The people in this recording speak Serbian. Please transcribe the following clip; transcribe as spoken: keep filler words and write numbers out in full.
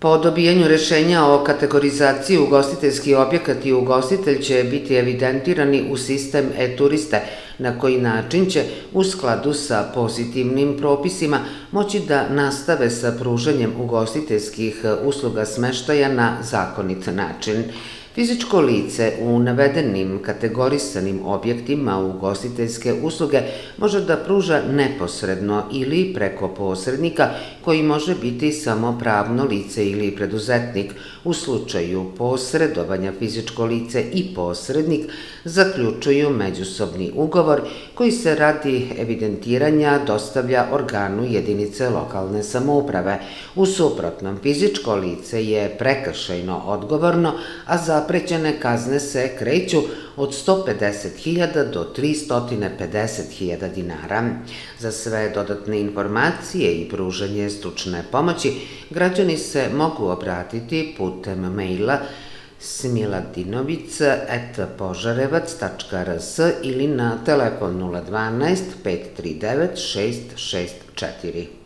Po dobijanju rešenja o kategorizaciji ugostiteljski objekat i ugostitelj će biti evidentirani u sistem e-turiste, na koji način će, u skladu sa pozitivnim propisima, moći da nastave sa pružanjem ugostiteljskih usluga smeštaja na zakonit način. Fizičko lice u navedenim kategorisanim objektima ugostiteljske usluge može da pruža neposredno ili preko posrednika, koji može biti samo pravno lice ili preduzetnik. U slučaju posredovanja fizičko lice i posrednik zaključuju međusobni ugovor koji se radi evidentiranja dostavlja organu jedinice lokalne samouprave. U suprotnom, fizičko lice je prekršajno odgovorno, a zaprećene kazne se kreću od sto pedeset hiljada do tristo pedeset hiljada dinara. Za sve dodatne informacije i pružanje stručne pomoći građani se mogu obratiti putem maila smiladinovic et požarevac tačka rs ili na telefon nula dvanaest pet tri devet šest šest četiri.